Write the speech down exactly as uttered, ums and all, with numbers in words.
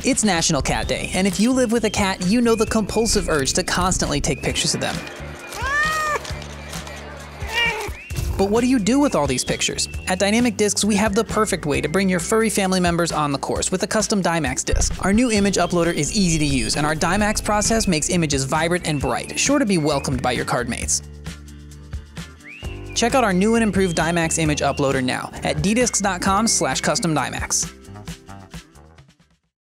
It's National Cat Day, and if you live with a cat, you know the compulsive urge to constantly take pictures of them. But what do you do with all these pictures? At Dynamic Discs, we have the perfect way to bring your furry family members on the course with a custom DyeMax disc. Our new image uploader is easy to use, and our DyeMax process makes images vibrant and bright, sure to be welcomed by your card mates. Check out our new and improved DyeMax image uploader now at ddiscs dot com slash custom DyeMax.